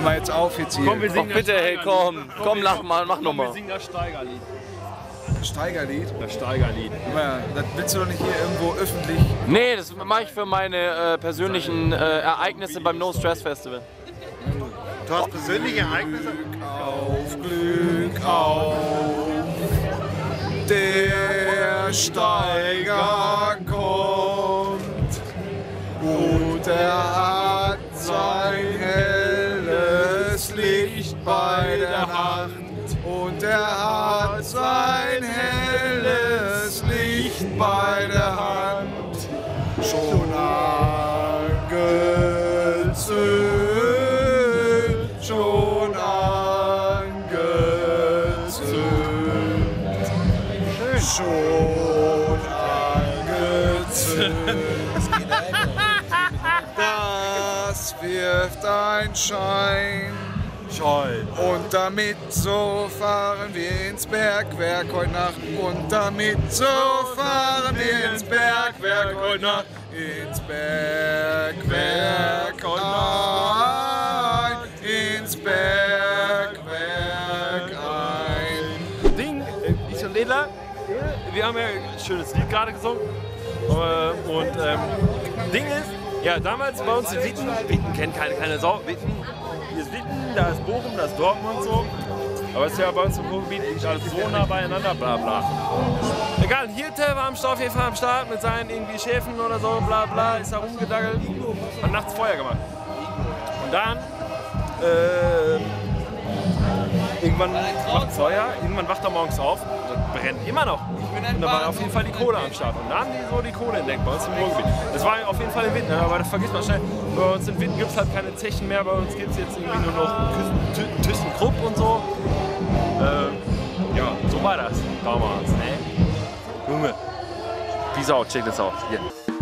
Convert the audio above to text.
mal jetzt auf jetzt hier. Komm, wir singen Ach bitte, hey, komm, mach Wir nochmal. singen das Steigerlied. Steigerlied. Das Steigerlied. Ja, das willst du doch nicht hier irgendwo öffentlich. Nee, das mache ich für meine persönlichen Ereignisse beim No Stress Festival. Du hast persönliche Ereignisse? Glück auf. Der Steiger kommt und er hat sein helles Licht bei der Hand. Und er hat sein helles Licht bei der Hand schon angezündet, schon angezündet, schon angezündet. Das wirft ein Schein. Und damit so fahren wir ins Bergwerk heute Nacht. Und damit so fahren wir ins Bergwerk heute Nacht. Ins Bergwerk ein. Ins Bergwerk ein. Ding, ich und Ledler, wir haben ja ein schönes Lied gerade gesungen. Ding ist, ja, damals bei uns in Witten, Witten kennt keine Sau, Witten, hier ist Witten, da ist Bochum, da ist Dortmund und so. Aber es ist ja bei uns im Ruhrgebiet nicht alles so nah beieinander, bla bla. Egal, Hirte war auf jeden Fall am Start mit seinen irgendwie Schäfen oder so, bla bla, ist da rumgedackelt, hat nachts Feuer gemacht. Und dann, irgendwann macht Feuer, irgendwann wacht er morgens auf, das brennt immer noch. Und da war auf jeden Fall die Kohle am Start. Und da haben die so die Kohle entdeckt bei uns im Ruhrgebiet. Das war auf jeden Fall in Witten, aber das vergisst man schnell. Bei uns in Witten gibt es halt keine Zechen mehr, bei uns gibt es jetzt irgendwie nur noch ThyssenKrupp und so. Ja, so war das damals, ne? Junge, peace out, check das out. Hier.